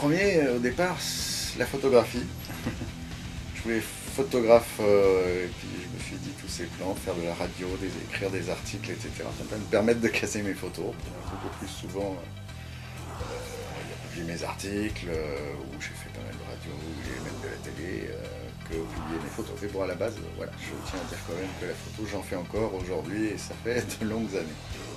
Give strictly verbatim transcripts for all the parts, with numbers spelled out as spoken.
premier, au départ, la photographie. Je voulais photographe, euh, et puis je me suis dit tous ces plans, faire de la radio, des, écrire des articles, et cetera. Ça va me permettre de casser mes photos. Beaucoup plus souvent, euh, il y a publié mes articles, euh, où j'ai fait pas mal de radio, et même de la télé, euh, que publier mes photos. Mais bon, à la base, voilà, je tiens à dire quand même que la photo, j'en fais encore aujourd'hui, et ça fait de longues années.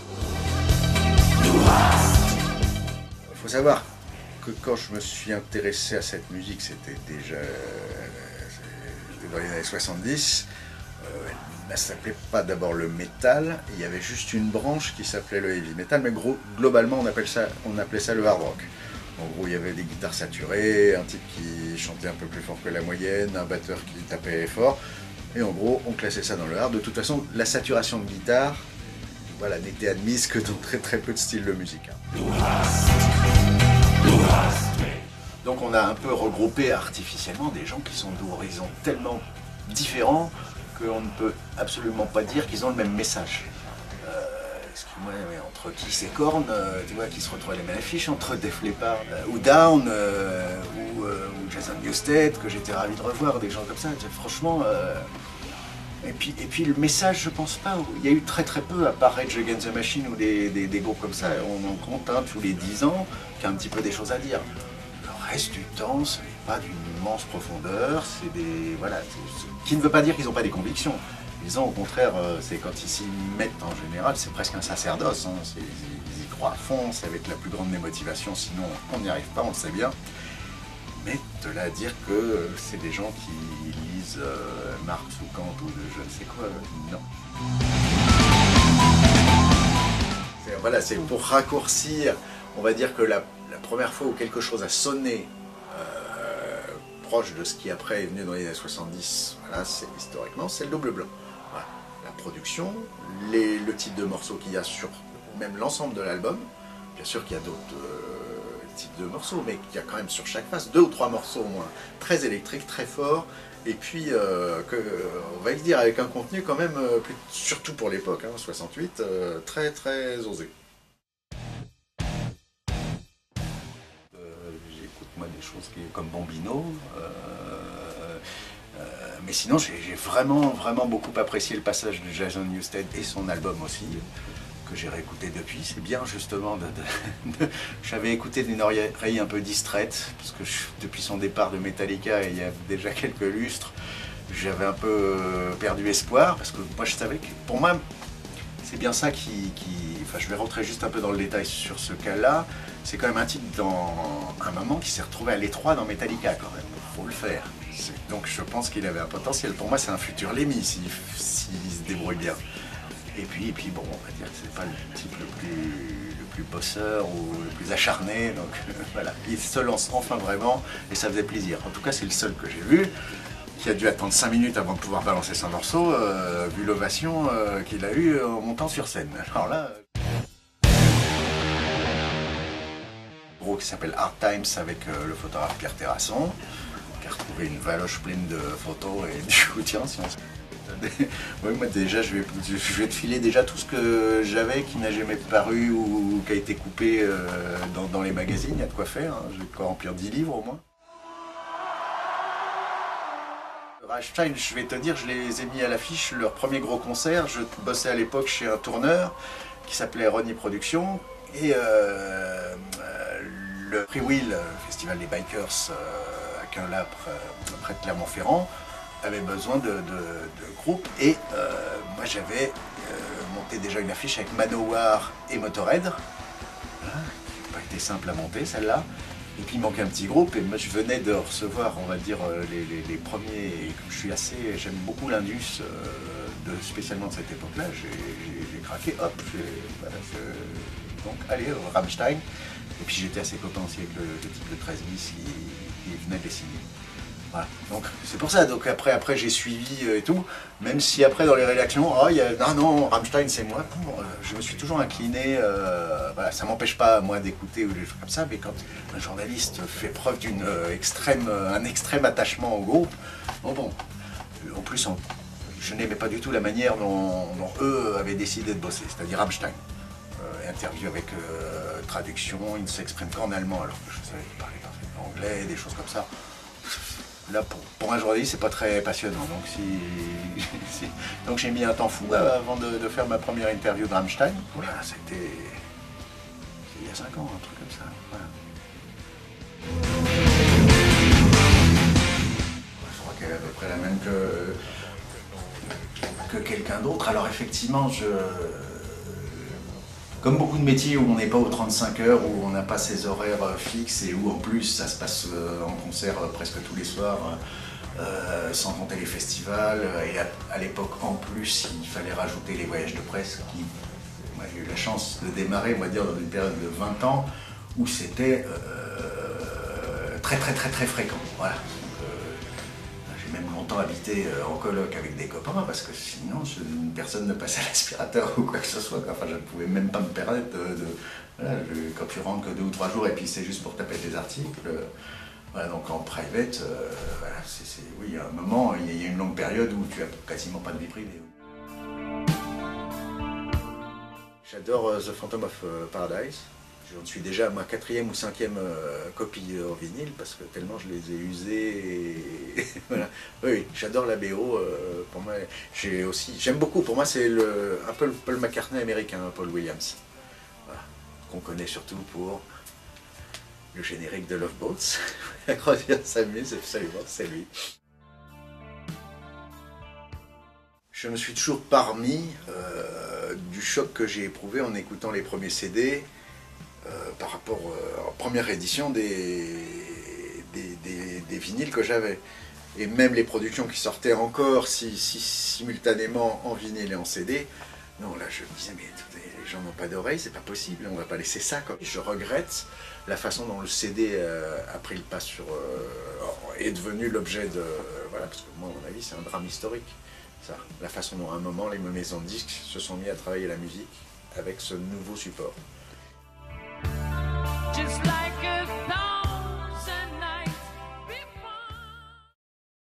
Il faut savoir que quand je me suis intéressé à cette musique, c'était déjà c'était dans les années soixante-dix. Euh, elle ne s'appelait pas d'abord le métal, il y avait juste une branche qui s'appelait le heavy metal, mais gros, globalement on, appelle ça, on appelait ça le hard rock. En gros, il y avait des guitares saturées, un type qui chantait un peu plus fort que la moyenne, un batteur qui tapait fort, et en gros on classait ça dans le hard. De toute façon, la saturation de guitare, voilà, n'était admise que dans très très peu de styles de musique. Donc on a un peu regroupé artificiellement des gens qui sont d'horizons tellement différents qu'on ne peut absolument pas dire qu'ils ont le même message. Euh, Excuse-moi, mais entre Kiss et Korn, euh, tu vois, qui se retrouvent à les mêmes affiches, entre Def Leppard euh, ou Down, euh, ou, euh, ou Jason Newsted, que j'étais ravi de revoir, des gens comme ça, franchement... Euh, Et puis, et puis le message, je pense pas, il y a eu très très peu, à part Rage Against the Machine ou des, des, des groupes comme ça, on en compte un tous les dix ans, qui a un petit peu des choses à dire. Le reste du temps, ce n'est pas d'une immense profondeur, c'est des... voilà, qui ne veut pas dire qu'ils n'ont pas des convictions. Ils ont au contraire, c'est quand ils s'y mettent en général, c'est presque un sacerdoce, hein, ils, ils y croient à fond, c'est avec la plus grande des motivations, sinon on n'y arrive pas, on le sait bien. Mais de là à dire que c'est des gens qui lisent euh, Marx ou Kant ou je ne sais quoi, euh, non. Voilà, c'est pour raccourcir, on va dire que la, la première fois où quelque chose a sonné euh, proche de ce qui après est venu dans les années soixante-dix, voilà, c'est historiquement, c'est le double blanc. Voilà. La production, les, le type de morceaux qu'il y a sur même l'ensemble de l'album, bien sûr qu'il y a d'autres... Euh, type de morceaux, mais il y a quand même sur chaque face deux ou trois morceaux au moins, très électriques, très forts, et puis, euh, que, on va le dire, avec un contenu quand même, euh, plus, surtout pour l'époque, hein, soixante-huit, euh, très très osé. Euh, J'écoute moi des choses qui, comme Bombino, euh, euh, mais sinon j'ai vraiment vraiment beaucoup apprécié le passage de Jason Newsted et son album aussi, que j'ai réécouté depuis. C'est bien justement de... de, de j'avais écouté d'une oreille un peu distraite, parce que je, depuis son départ de Metallica, il y a déjà quelques lustres, j'avais un peu perdu espoir, parce que moi je savais que, pour moi, c'est bien ça qui, qui... Enfin, je vais rentrer juste un peu dans le détail sur ce cas-là. C'est quand même un type dans un moment qui s'est retrouvé à l'étroit dans Metallica quand même. Faut le faire. Donc je pense qu'il avait un potentiel. Pour moi, c'est un futur Lemmy s'il si, si se débrouille bien. Et puis, et puis bon, on va dire que c'est pas le type le plus, le plus bosseur ou le plus acharné, donc euh, voilà. Il se lance enfin vraiment, et ça faisait plaisir. En tout cas, c'est le seul que j'ai vu, qui a dû attendre cinq minutes avant de pouvoir balancer son morceau, euh, vu l'ovation euh, qu'il a eue en montant sur scène. Alors là... Euh... Gros qui s'appelle Hard Times avec euh, le photographe Pierre Terrasson, qui a retrouvé une valoche pleine de photos, et du coup, tiens, si on se... Oui, moi déjà je vais, je vais te filer déjà tout ce que j'avais qui n'a jamais paru ou qui a été coupé euh, dans, dans les magazines, il y a de quoi faire, hein. Je vais quoi remplir dix livres au moins. Rammstein, je vais te dire, je les ai mis à l'affiche, leur premier gros concert, je bossais à l'époque chez un tourneur qui s'appelait Ronnie Productions, et euh, le Free Will, le festival des bikers euh, à Quinlap, près de Clermont-Ferrand, avait besoin de, de, de groupes, et euh, moi j'avais euh, monté déjà une affiche avec Manowar et Motorhead, voilà, qui n'a pas été simple à monter celle-là, et puis il manquait un petit groupe, et moi je venais de recevoir, on va dire, les, les, les premiers, et comme je suis assez, j'aime beaucoup l'Indus, euh, de, spécialement de cette époque-là, j'ai craqué, hop, voilà, donc allez, Rammstein, et puis j'étais assez content aussi avec le, le type de treize bis qui, qui venait de les signer. Voilà. Donc c'est pour ça, donc après, après j'ai suivi euh, et tout, même si après dans les rédactions, oh, y a, non, non, Rammstein c'est moi, bon, euh, je me suis toujours incliné, euh, voilà, ça m'empêche pas moi d'écouter ou des choses comme ça, mais quand un journaliste fait preuve d'une euh, extrême, euh, un extrême attachement au groupe, bon bon, en plus on, je n'aimais pas du tout la manière dont, dont eux avaient décidé de bosser, c'est-à-dire Rammstein. Euh, interview avec euh, traduction, il ne s'exprime qu'en allemand alors que je savais parler parfaitement. anglais, des choses comme ça. Là, pour, pour un journaliste, c'est pas très passionnant. Donc, si, si, donc j'ai mis un temps fou euh, avant de, de faire ma première interview de Rammstein. Voilà, c'était il y a cinq ans, un truc comme ça. Voilà. Je crois qu'elle est à peu près la même que, que quelqu'un d'autre. Alors effectivement, je, comme beaucoup de métiers où on n'est pas aux trente-cinq heures, où on n'a pas ses horaires fixes et où en plus ça se passe en concert presque tous les soirs, euh, sans compter les festivals. Et à, à l'époque en plus, il fallait rajouter les voyages de presse. Qui, moi, j'ai eu la chance de démarrer, on va dire, dans une période de vingt ans où c'était euh, très très très très fréquent. Voilà. J'ai même longtemps habité en coloc avec des copains parce que sinon je, personne ne passait à l'aspirateur ou quoi que ce soit. Enfin, je ne pouvais même pas me permettre de... de voilà, je, quand tu rentres que deux ou trois jours et puis c'est juste pour taper tes articles. Voilà, donc en private, euh, voilà, c'est, c'est, oui, il y a un moment, il y a une longue période où tu n'as quasiment pas de vie privée. J'adore uh, The Phantom of uh, Paradise. J'en suis déjà à ma quatrième ou cinquième euh, copie en vinyle parce que tellement je les ai usés. Et... voilà. Oui, j'adore la B O. Euh, pour moi, j'ai aussi, j'aime beaucoup. Pour moi, c'est le, un peu le Paul McCartney américain, Paul Williams, voilà. Qu'on connaît surtout pour le générique de Love Boats. La croisière s'amuse, absolument, c'est lui. Je me suis toujours parmi euh, du choc que j'ai éprouvé en écoutant les premiers C D. Euh, par rapport euh, en première édition des, des, des, des vinyles que j'avais. Et même les productions qui sortaient encore si, si, simultanément en vinyle et en C D, non, là je me disais, mais les gens n'ont pas d'oreilles, c'est pas possible, on va pas laisser ça. Quoi. Je regrette la façon dont le C D euh, a pris le pas sur... Euh, est devenu l'objet de... Euh, voilà, parce que moi, à mon avis, c'est un drame historique. Ça. La façon dont à un moment, les maisons de disques se sont mis à travailler la musique avec ce nouveau support. Just like